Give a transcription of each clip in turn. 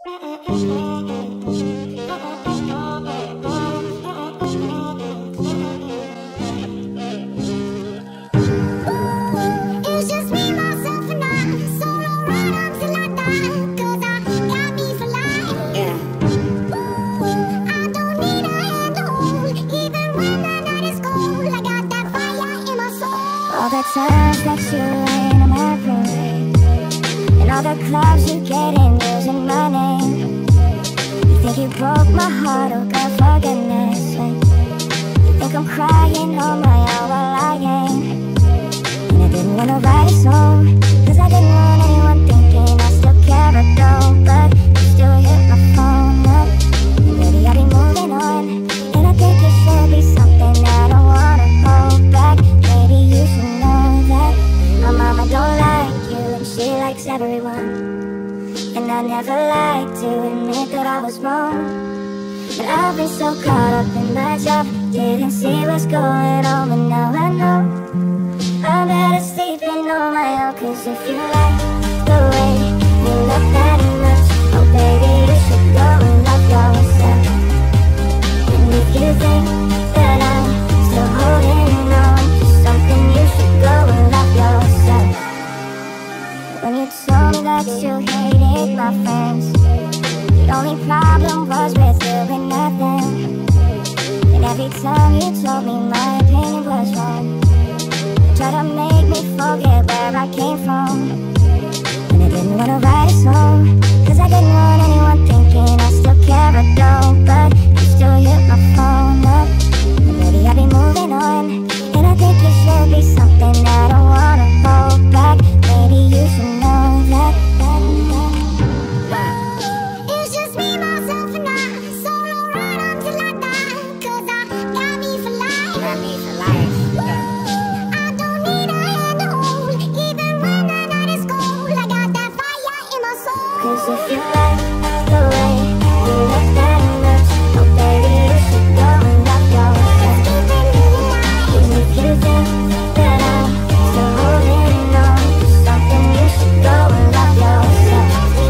All the times that you ain't in my parade, and all the clubs you get in using my name. You think you broke my heart, oh God, for goodness sake. You think I'm crying on my own, well I ain't. And I didn't wanna write a song, cause I didn't want anyone thinking I still care or don't. But you still hit my phone up, and baby I'll be moving on. And I think it should be something that I wanna hold back. Maybe you should know that my mama don't like you and she likes everyone. And I never liked to admit that I was wrong, but I've been so caught up in my job, didn't see what's going on. But now I know I'm better sleeping on my own. Cause if you like the way you look that much, oh baby you should go and love yourself. And if you think that I'm still holding on to something, you should go and love yourself. When you told me that you hated my friends, the only problem was with doing nothing. And every time you told me my opinion was wrong, you tried to make me forget where I came from. And I didn't wanna write a song, cause I didn't want anyone thinking I still care or don't. But you still hit my phone up, and maybe I'll be moving on. And I think it should be something that I wanna hold back. Maybe you should know that. It's just me, myself and I, solo ride until I die. Cause I got me for life. Got me for life. I don't need a hand to hold, even when the night is cold. I got that fire in my soul. Cause if you like the way you look that much, oh baby you should go and love yourself. Keep it moving. And if you think that I'm still holding on to something, you should go and love yourself.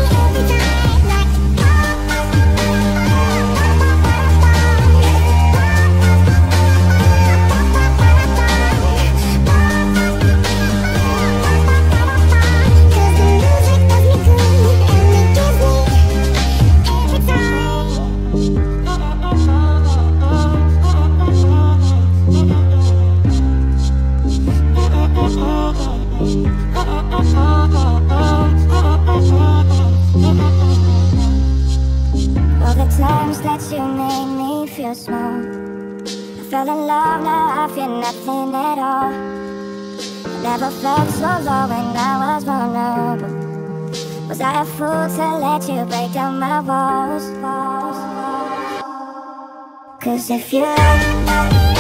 All the times that you made me feel small, I fell in love, now I feel nothing at all. I never felt so low when I was vulnerable. Was I a fool to let you break down my walls? Cause if you like